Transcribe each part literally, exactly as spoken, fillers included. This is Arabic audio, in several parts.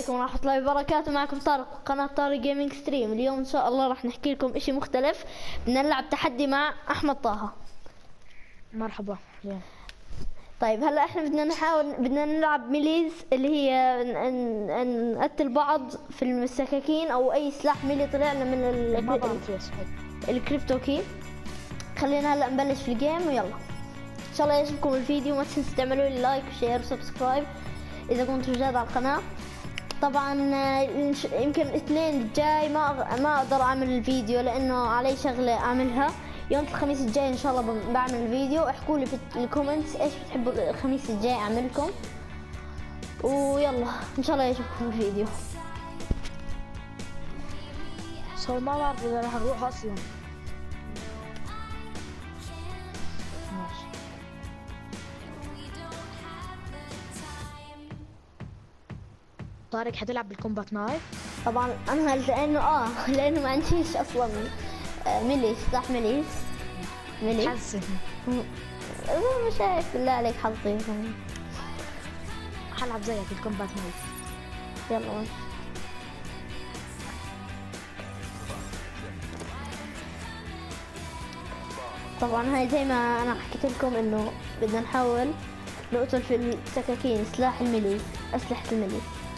عليكم ورحمة الله وبركاته. معكم طارق قناة طارق جيمنج ستريم. اليوم إن شاء الله راح نحكي لكم إشي مختلف. بدنا نلعب تحدي مع أحمد طه. مرحبا. طيب هلا إحنا بدنا نحاول بدنا نلعب ميليز اللي هي ن- ن- نقتل بعض في السكاكين أو أي سلاح ميلي طلع لنا من ال- ما ال- بعرف يا صاحبي. الكريبتو كي. خلينا هلا نبلش في الجيم ويلا. إن شاء الله يعجبكم الفيديو. ما تنسوا تعملوا لي لايك وشير وسبسكرايب إذا كنتوا جداد على القناة. طبعا يمكن الاثنين الجاي ما ما اقدر اعمل الفيديو لانه علي شغله اعملها. يوم الخميس الجاي ان شاء الله بعمل الفيديو. احكوا لي في الكومنتس ايش بتحبوا الخميس الجاي اعملكم، ويلا ان شاء الله يعجبكم الفيديو. صار ما بعرف اذا راح نروح اصلا. ماشي. طارق حتلعب بالكومبات معي؟ طبعا انا لانه اه لانه ما عنديش اصلا آه، ميليس سلاح ميليس ميلي حسن مش عارف بالله عليك حظي. حلعب زيك الكومبات معي. يلا ماشي. طبعا هاي زي ما انا حكيت لكم انه بدنا نحاول نقتل في السكاكين سلاح الميلي اسلحة الميلي.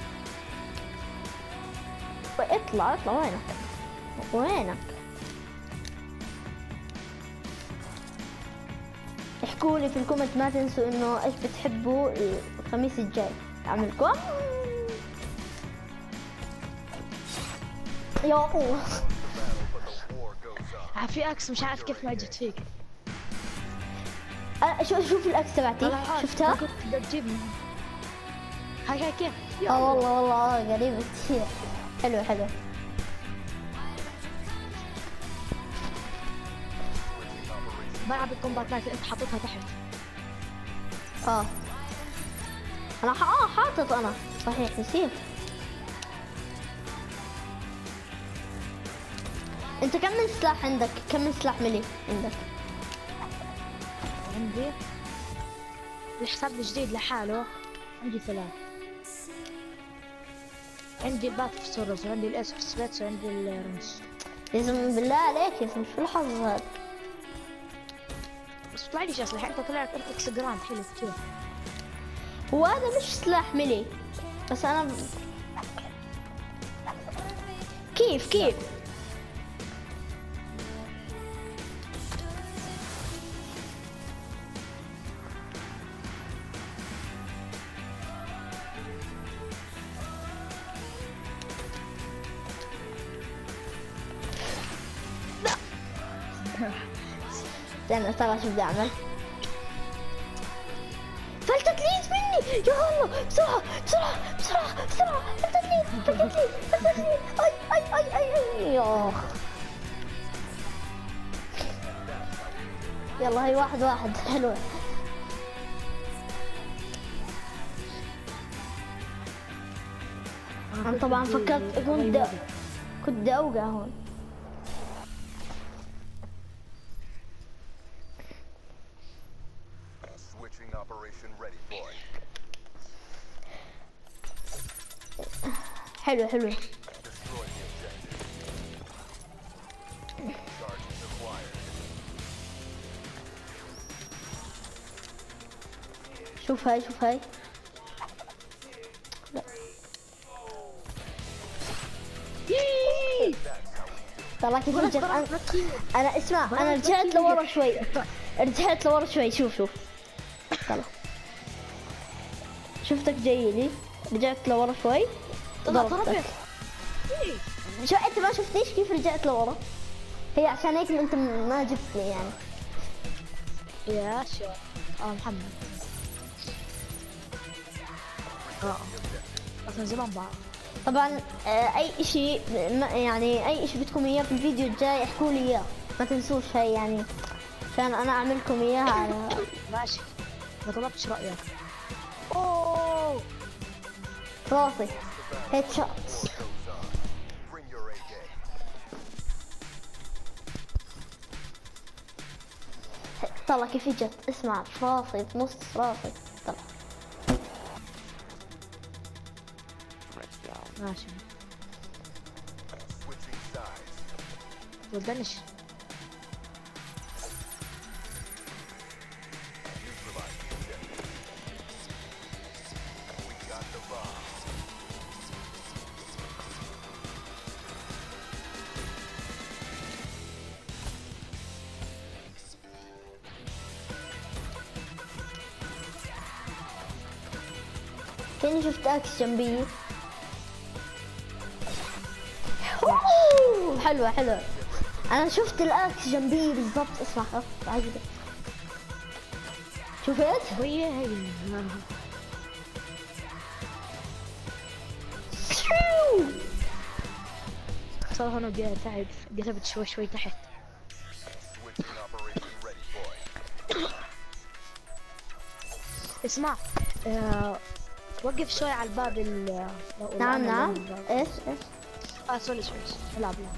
اطلع اطلع وينك وينك؟ احكوا لي في الكومنت. ما تنسوا انه ايش بتحبوا الخميس الجاي اعملكم. يا الله في اكس مش عارف كيف ما اجت فيك. أه شوف شوف الاكس تبعتي شفتها؟ كنت بدك تجيبني. هاي هاي كيف؟ اه والله والله اه قريب كثير. حلو حلو. بلعب الكومبات نايت انت حاططها تحت. اه انا ح... اه حاطط انا صحيح نسيت. انت كم من سلاح عندك؟ كم من سلاح ملي عندك؟ عندي الحساب الجديد لحاله عندي ثلاث. عندي البات في سورز وعندي الاس في سبيتس وعندي الرنس. لازم بالله عليك يا شو الحظ هذا؟ بس طلع ليش اسلحه؟ انت طلعت اكس جراند حلو كثير. هو هذا مش سلاح ملي بس انا كيف كيف استنى ترى شو بدي اعمل. فلتت ليد مني يا الله. بسرعة بسرعة بسرعة بسرعة. فلتت ليد فلتت ليد فلتت ليد. اي اي اي اي اي ياخ. يلا هي واحد واحد حلوة. انا طبعا فكرت كنت كنت بدي اوقع هون. حلو حلو. شوف هاي شوف هاي. لا طلع كيف رجعت. انا انا اسمع انا رجعت لورا شوي. رجعت لورا شوي. شوف شوف طلع شفتك جاي لي. رجعت لورا شوي ضربتك. شو انت ما شفتنيش كيف رجعت لورا؟ هي عشان هيك انت ما جبتني يعني. يا شو اه محمد. اه اصلا زمان بعرف. طبعا آه اي اشي يعني اي اشي بدكم اياه في الفيديو الجاي احكوا لي اياه. ما تنسوش هاي يعني عشان انا اعمل لكم اياها على ماشي. ما طلبتش رايك. اوه راسي هيد شوت. طلع كيف اجت. اسمع في راسي بنص راسي. طلع ماشي. ودنش. كأني شفت اكس جنبي. أوه، حلوة حلوة. انا شفت الاكس جنبي بالضبط. اسمع خف عجبك. شفت؟ ويا هي صار هنا جاي تعب، قلبت شوي شوي تحت. اسمع، أه... وقف شوي على الباب ال نعم نعم. ايش ايش؟ اه سوري سوري العب العب.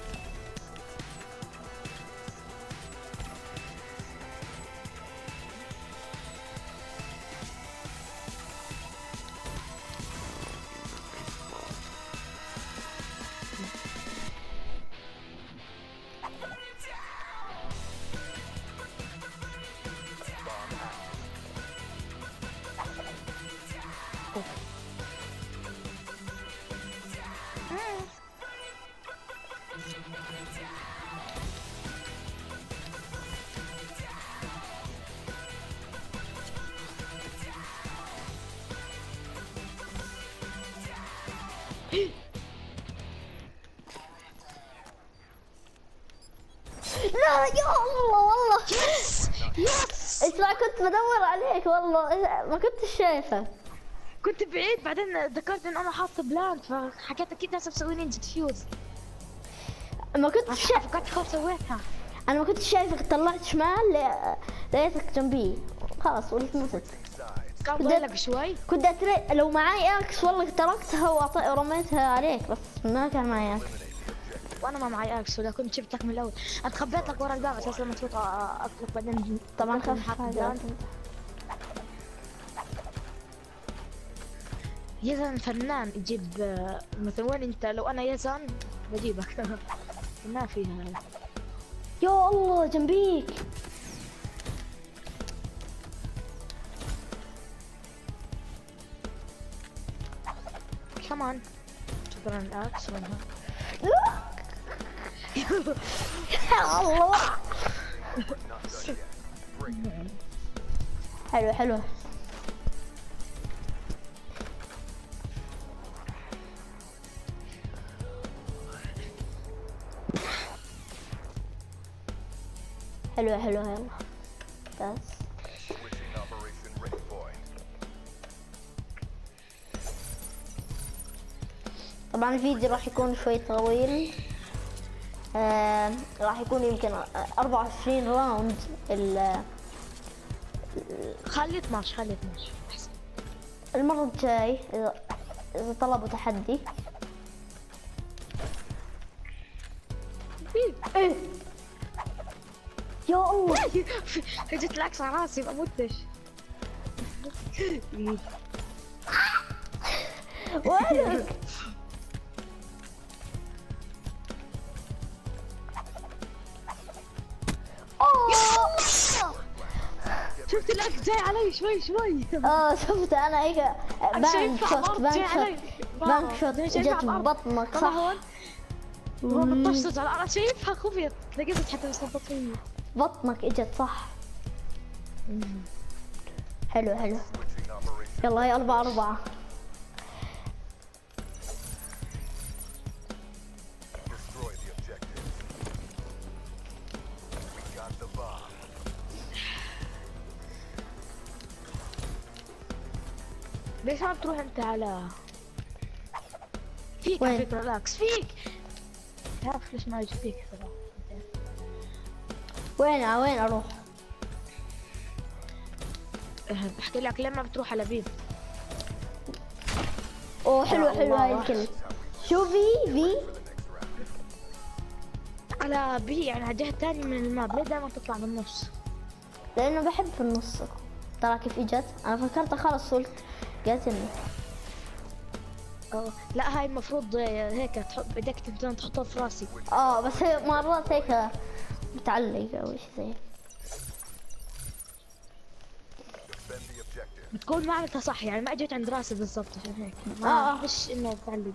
لا يا الله والله. يس يس. اسمع كنت بدور عليك والله ما كنت شايفه. كنت بعيد بعدين ذكرت ان انا حاطه بلانت فحكيت اكيد ناس مسوي نينجا ديفيوز. ما كنت شايف. فكرت خلاص سويتها. انا ما كنت شايفك طلعت شمال لقيتك جنبي خلاص قلت متت. كان ضايلك شوي. كنت أتري... لو معاي اكس والله تركتها وأط... ورميتها عليك بس ما كان معي اكس. وانا ما معي اكس ولا كنت جبتك من الاول. انا خبيت لك ورا الباب اساس لما تفوت اطلق بعدين. طبعا خف هذا. يزن فنان يجيب مثلا وين انت لو انا يزن بجيبك. ما فيها. يا الله جنبيك. كمان شكرا الاكس منها. يا الله. حلو حلو. حلوة حلوة يلا بس. طبعا الفيديو راح يكون شوي طويل. آه راح يكون يمكن أربعة وعشرين راوند. ال خلي اثناشر خلي اثناشر احسن. المرة الجاي اذا اذا طلبوا تحدي. ايه يا الله. جيت العكس على راسي ما متش. وينك؟ شفت الاكس جاي علي شوي شوي. اه شفت انا هيك بانك شوت بانك شوت بانك شوت جت ببطنك صح. هو بطشت على انا شايفها خفيت لقيت حتى مصبطين. بطنك اجت صح. حلو حلو. يلا هي أربعة أربعة. ليش ما بتروح انت على فيك على فكرة ريلاكس فيك. تعرف ليش ما يجي فيك صراحة. وين وين اروح؟ بحكي لك لما بتروح على بيب. اوه حلوة حلوة هاي الكلمة. شو في في؟ على بي يعني على الجهة الثانية من الماب. ليه دائما تطلع من النص؟ لأنه بحب في النص. ترى كيف اجت؟ أنا فكرت خلص قلت جاتني. أوه. لا هاي المفروض هيك تحط بدك تبدأ تحطها في راسي. اه بس هي مرات هيك بتعلق او شيء زي. بتقول ما عملتها صح يعني ما اجيت عند راسي بالضبط عشان هيك. اه اه مش انه تعلق.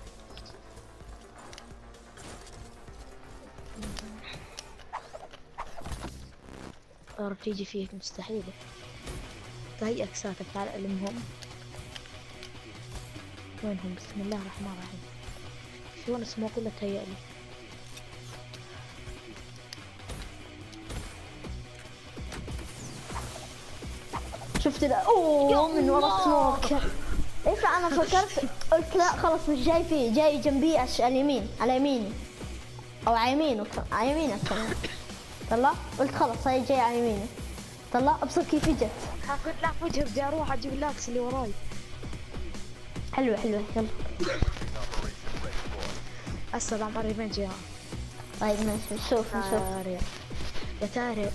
صار تيجي فيك مستحيلة. تهيئك ساكت تعال ألمهم. وينهم؟ بسم الله الرحمن الرحيم. شلون اسمه كله تهيأ لي. شفت لا اوه من ورا سموك. ايش انا فكرت قلت لا خلص مش جاي فيه، جاي جنبي على اليمين على يميني او على يمينه على يمينك كمان. طلع قلت خلص هاي جاي على يميني. طلع ابصر كيف اجت. قلت لا وجهي بدي اروح اجيب اللاكس اللي وراي. حلوة حلوة يلا. السلام عليكم جاي. طيب ماشي نشوف نشوف. يا تارق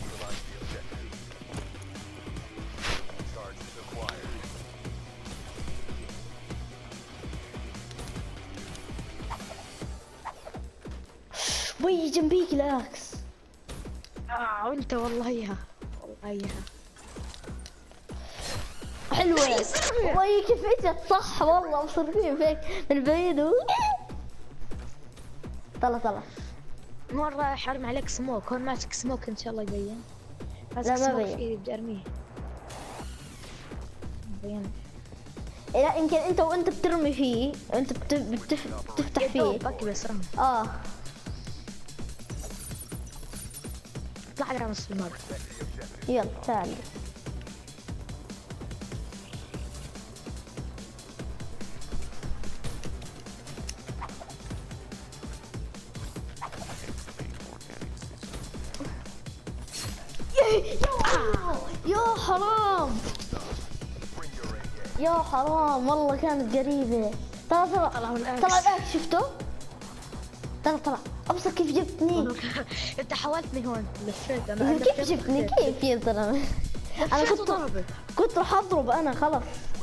وي جنبيك لاكس. اه وانت والله اياها والله اياها حلوة. وي كيف اجت صح والله مصرفين فيك من بعيد. طلع طلع. مرة حرم عليك سموك، هون ماسك سموك ان شاء الله يبين. ماسك لا ما سموك بين. في ايدي بدي ارميه. بين. إيه لا يمكن انت وانت بترمي فيه انت بت... بتف... بتفتح فيه. باكي بس رمي. اه اطلع على نص الماب. يلا تعال. يا حرام يا حرام والله كانت قريبة. طلع طلع طلع ذاك شفته؟ طلع طلع ابصر كيف جبتني. انت حاولتني هون لفيت انا. كيف جبتني كيف يا زلمة؟ انا كنت كنت راح اضرب انا خلص.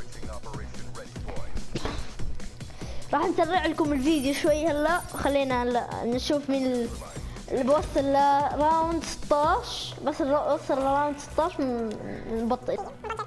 راح نسرع لكم الفيديو شوي هلا. خلينا هلا نشوف مين اللي بوصل لراوند ستة عشر. بس وصل لراوند ستة عشر نبطل.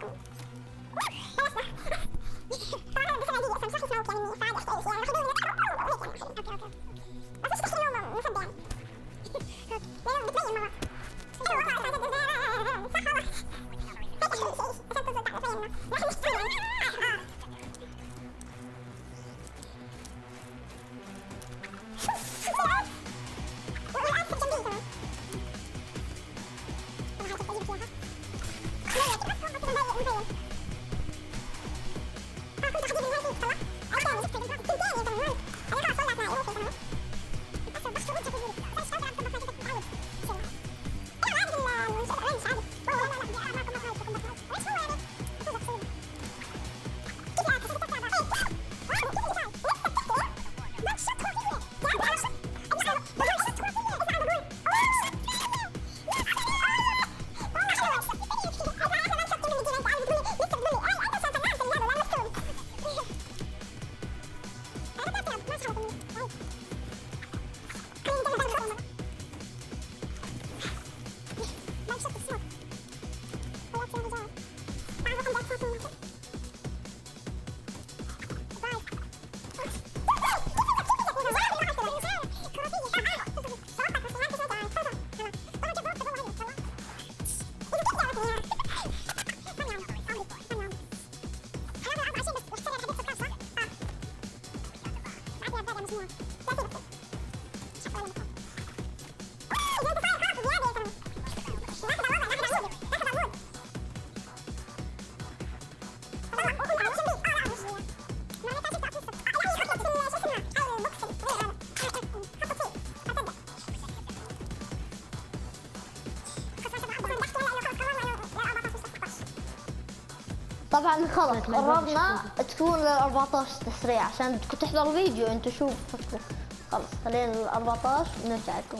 طبعا خلص قررنا تكون ل أربعة عشر تسريع عشان كنت تحضروا الفيديو انتوا شو بتفكروا. خلص خلينا ل أربعة عشر ونرجع لكم.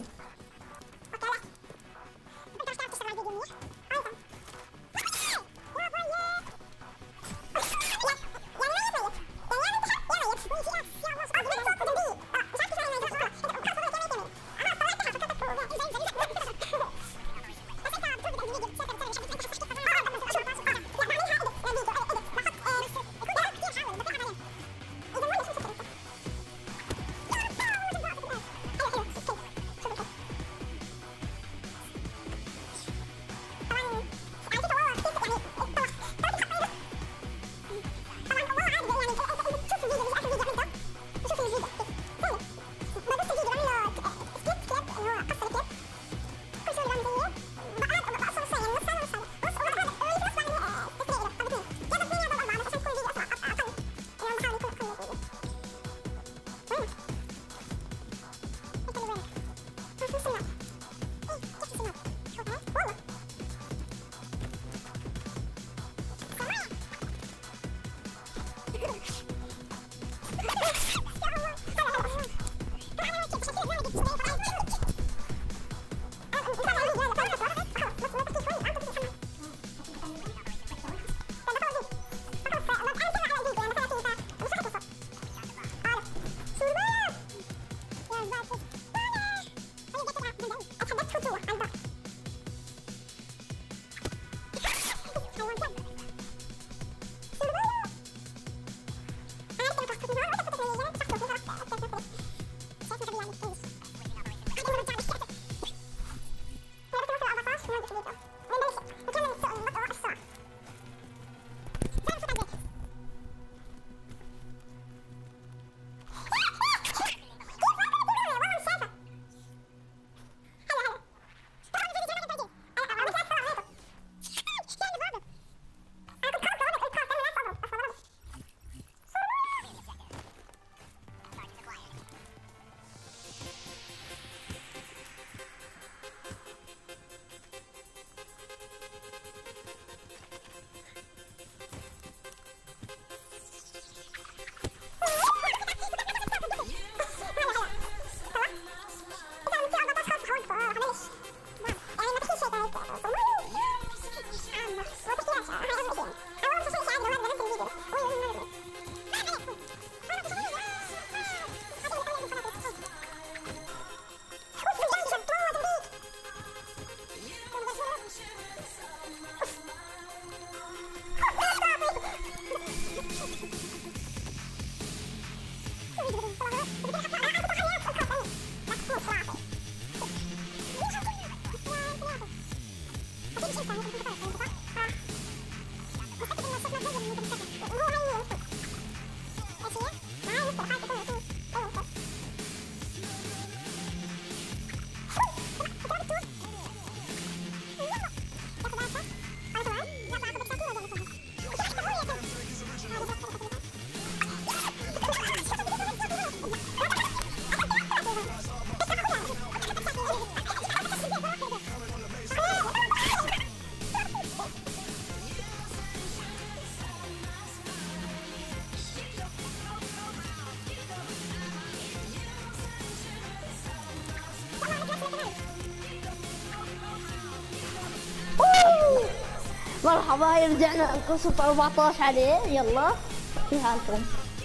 مرحبا، رجعنا القصة أربعطعش عليه. يلا في حالكم؟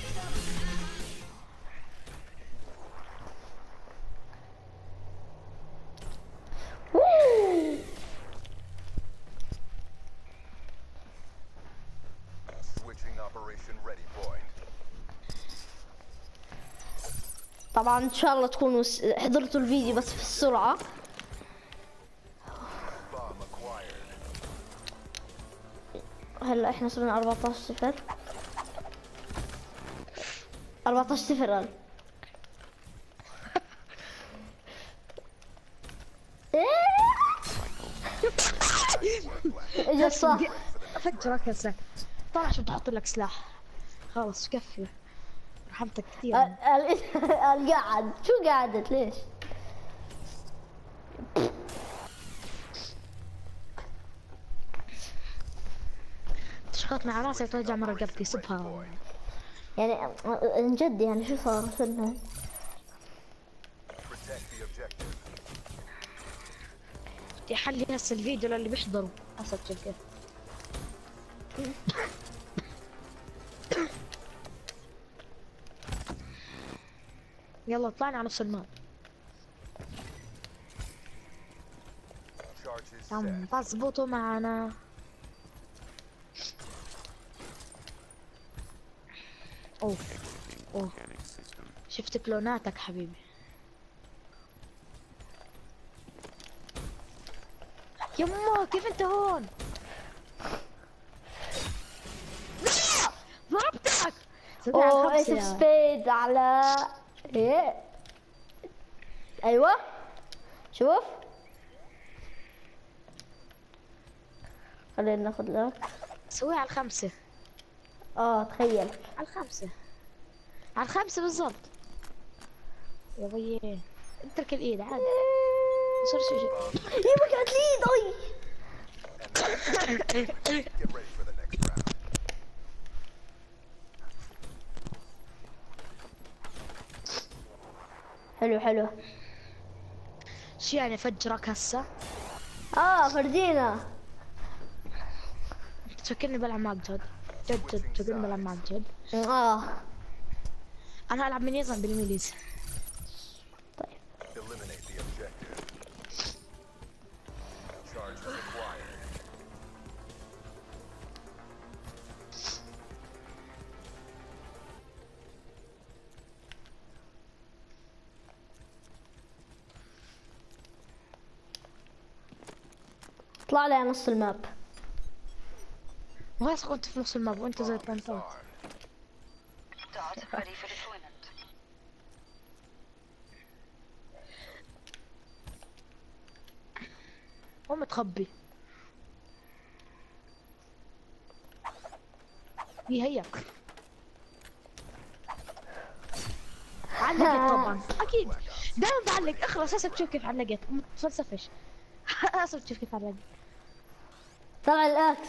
طبعا ان شاء الله تكونوا حضرتوا الفيديو بس في السرعة. هلا احنا صرنا أربعطعش صفر. أربعطعش صفر قال. اجا صح. افجرك هسه. طلع شو بدي احط لك سلاح. خلص كفي. رحمتك كثير. قال قاعد. شو قعدت ليش؟ تشخط مع راسي وترجع مرة رقبتي سبها. يعني عن جد يعني شو صار صرنا؟ بدي احلي هسه الفيديو للي بيحضروا. اسجل كيف. يلا طلعنا على نص الماب. عم تظبطوا معنا. اوه اوه شفت كلوناتك حبيبي. يما كيف انت هون؟ ضربتك. اوه ايش سبيد على ايه؟ ايوه شوف، خلينا ناخذ لك. سويها على الخمسة. اه تخيل على الخمسة. على الخمسة بالضبط. يا بيي اترك الايد عادي. صار شيء. يا وقعت لي ايد. حلو حلو. شو يعني فجرك هسه؟ اه فرجينا. تفكرني بلعب معك جد جد جد تفكرني بلعب معك جد. اه انا العب من يزن بالانجليزي. طيب اطلع لي على نص الماب. وهسه كنت في نص الماب وانت زي البنطات. هو متخبي. هي هيك علقت طبعا اكيد دائما بعلق. اخلص هسه بتشوف كيف علقت. ما تفلسفش. هسه بتشوف كيف علقت. طلع الاكس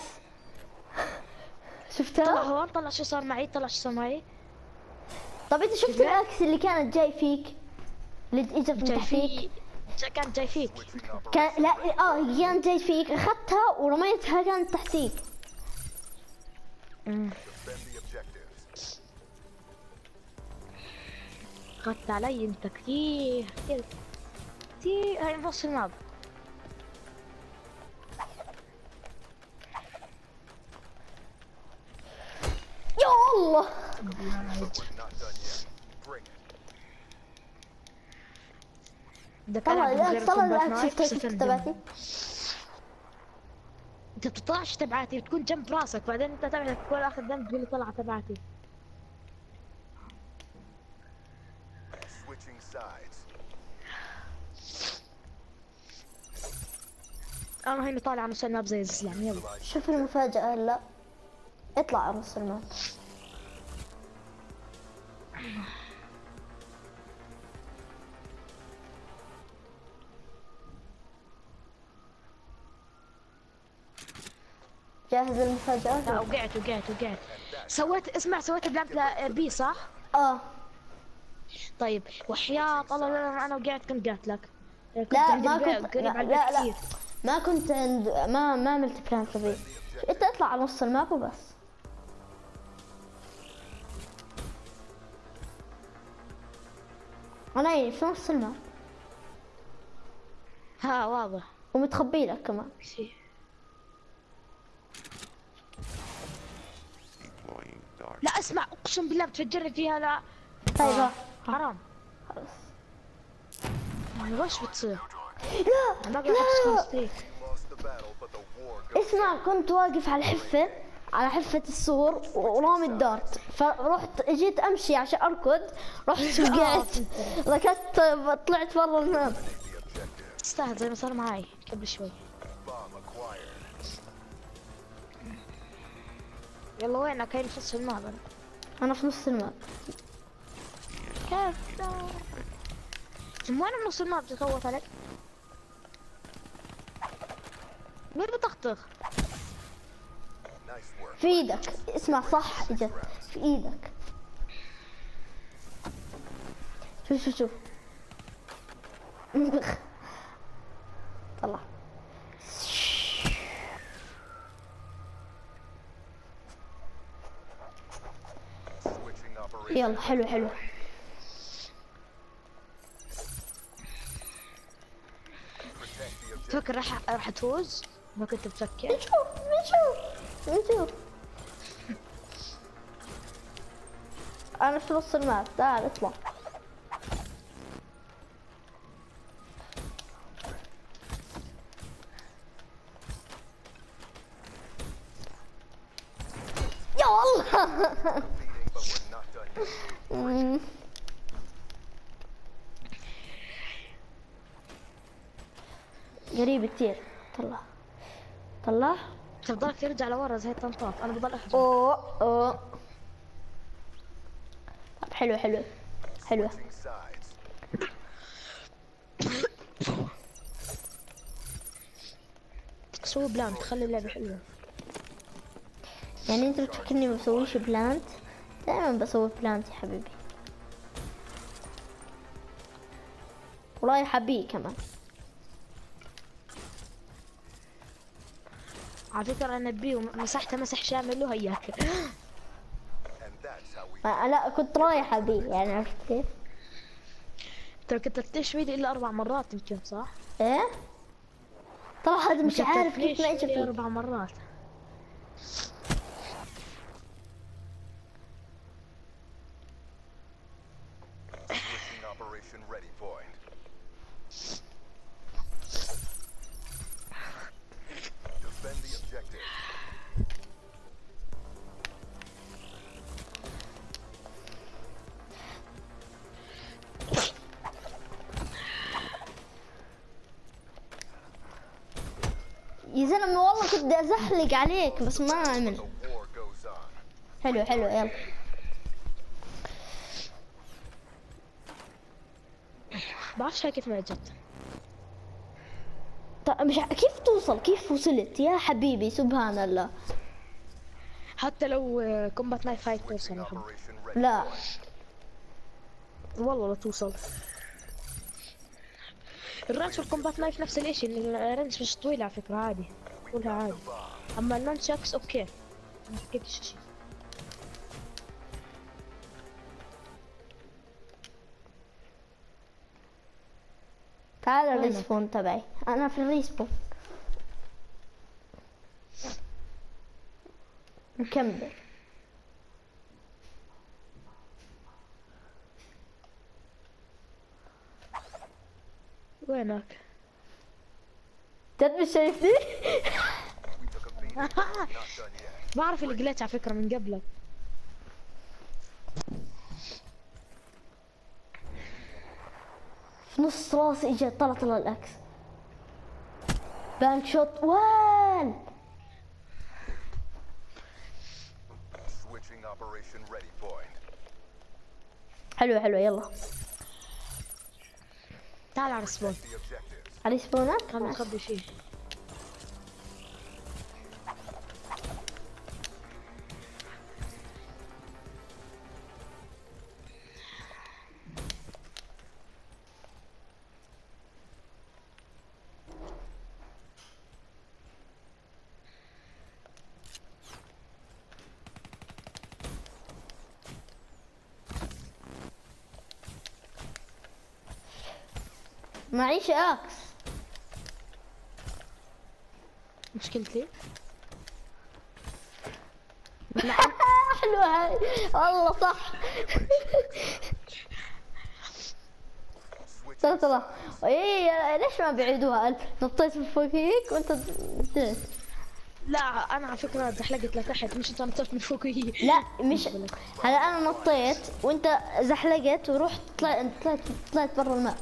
شفتها؟ طلع هون. طلع شو صار معي. طلع شو صار معي. طب انت شفت الاكس اللي كانت جاي فيك؟ اللي اجت من تحتيك؟ كانت جاي فيك. كان لا اه هي كانت جاي فيك. اخذتها ورميتها كانت تحتيك. امم اخذت علي انت كثير كثير كثير. هاي نص الماب. الله. بدك طلع العب من غير الآن طلع كومبات الآن نايف شفت ستندم. تبعتي. انت بتطلعش تبعتي، بتكون جنب راسك بعدين انت تبعتك تكون اخذ ذنب تقول لي طلع تبعتي. انا هيني طالع على نص الماب زي الزلمه. يلا شوف المفاجأة هلا. اطلع على نص الماب. جاهز المفاجأة؟ لا وقعت وقعت وقعت. سويت اسمع سويت بلانت بي صح؟ اه طيب وحياة الله لا انا وقعت كنت قاتلك. كنت لا عند ما البيت كنت قريب لا على لا, البيت لا كثير. ما كنت عند ما ما عملت بلان كبير. انت اطلع على نص الماب وبس. انا يعني في نص الماب ها واضح. ومتخبي لك كمان. لا اسمع اقسم بالله بتفجرني فيها. لا طيب آه. ها. حرام. خلاص. يعني وش بتصير؟ لا انا بقى احط لا ستيك. اسمع كنت واقف على الحفة على حفة السور ورامي الدارت فرحت اجيت امشي عشان اركض رحت وقعت ركضت طلعت برا الماب. تستاهل زي ما صار معي قبل شوي. يلا وينك؟ هاي في نص الماب. انا انا في نص الماب. كيف من وين بنص الماب تخوف عليك؟ مين بطخطخ؟ في ايدك. اسمع صح اجت في ايدك. شوف شوف شوف. طلع. يلا حلو حلو. تفكر راح راح تفوز؟ ما كنت بفكر. نشوف نشوف نشوف. انا في نص الماب. تعال اطلع. يا والله. أمم. قريب كتير. طلع طلع. تفضلك ترجع لورا زي الطنطاط. انا بضل احجم. اوه اوه. طب حلو حلو حلو. سوي بلان تخلي اللعبة حلوة. يعني انت بتفكرني ما بسويش بلانت؟ دائما بسوي بلانت يا حبيبي. ورايحة بي كمان. على فكرة انا بي ومسحته مسح شامل له هياك. ما- لا كنت رايحة بي يعني عرفت كيف؟ ترى كتبتش فيديو الا اربع مرات يمكن صح؟ ايه؟ طبعا هذا مش عارف كيف ما اجى فيديو فيه. اربع مرات. يا زلمة والله كنت بدي ازحلق عليك بس ما عمل. حلو حلو يلا. بعرفش هاي كيف ما اجت. طيب مش ع- كيف توصل؟ كيف وصلت يا حبيبي؟ سبحان الله. حتى لو كومبات نايف هاي توصل يا حبيبي. لا والله لا توصل. الرانش والكومبات نايف نفس الاشي. الرانش مش طويل على فكرة عادي. طولها عادي. اما النانشاكس اوكي. ما حكيتش شي. تعال الريسبون تبعي. انا في الريسبون نكمل. وينك؟ جد مش شايفني؟ بعرف اللي جليتش على فكرة من قبلك. في نص راسي اجى طلع طلع الاكس. بانك شوت وين؟ حلوة حلوة يلا. تعال على السبون. على سبونك؟ خلنا نخبي فيه. معيش اكس. مشكلتي حلوة هاي والله صح. طلع طلع. ايه ليش ما بيعيدوها؟ نطيت من فوقيك وانت نطيت. لا انا على فكرة زحلقت لتحت، مش انت نطيت من فوقي. لا مش هلا انا نطيت وانت زحلقت ورحت طلعت طلعت طلعت برا الماء.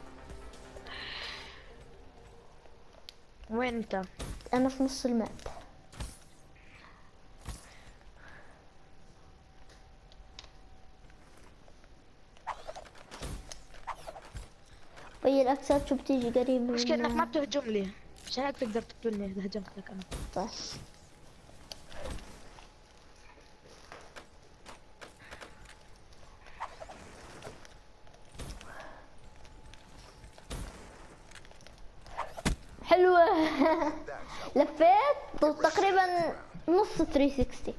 وين انت؟ انا في نص الماء. وهي الاكسات شو بتيجي قريب من... مشكلة انك ما بتهجم لي، عشان هيك تقدر تقتلني اذا هجمت لك انا. طيب حلوة. لفيت تقريبا نص ثلاثمية وستين.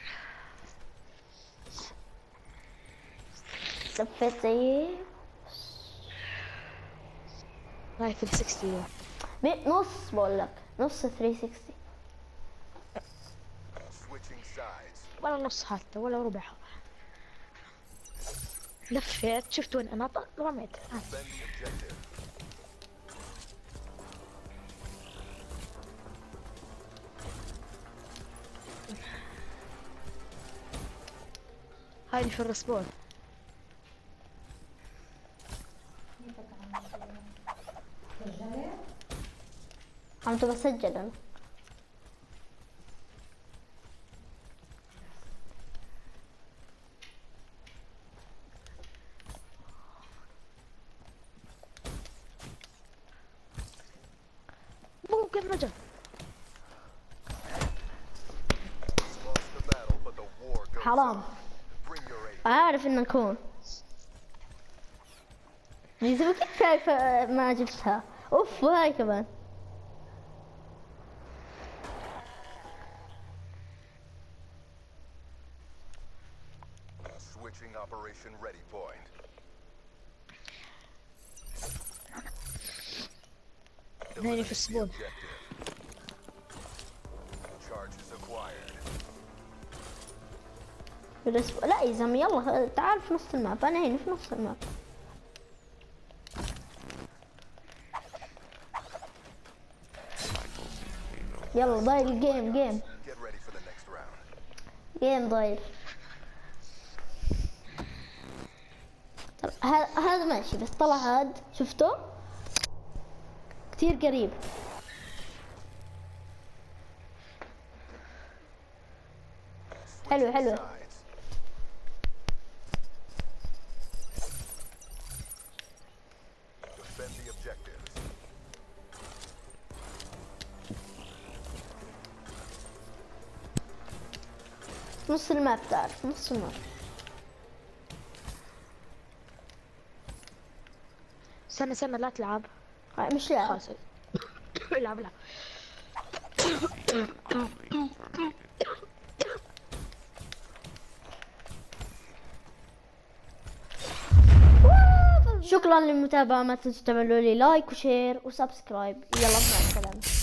لفيت زي هاي ثلاثمية وستين. نص بقول لك نص ثلاثمية وستين. ولا نص حتى ولا ربع. لفيت شفت وين انا رميت. هاي اللي في الرسبون. عم بسجل انا. ممكن رجع. حرام عارف ان نكون جيزو. كيف شايف ما جبتها؟ اوف وهاي كمان. هيني في السبون. بس لا يا زلمة يلا تعال في نص الماب. انا هنا في نص الماب. يلا ضايل جيم جيم جيم ضايل. هذا ماشي بس طلع هاد شفته كتير قريب. حلو حلو. نص الماب تعرف نص الماب. استنى استنى لا تلعب. مش لاعب. خلاص العب العب. شكرا للمتابعة. ما تنسوا تعملوا لي لايك وشير وسبسكرايب. يلا مع السلامة.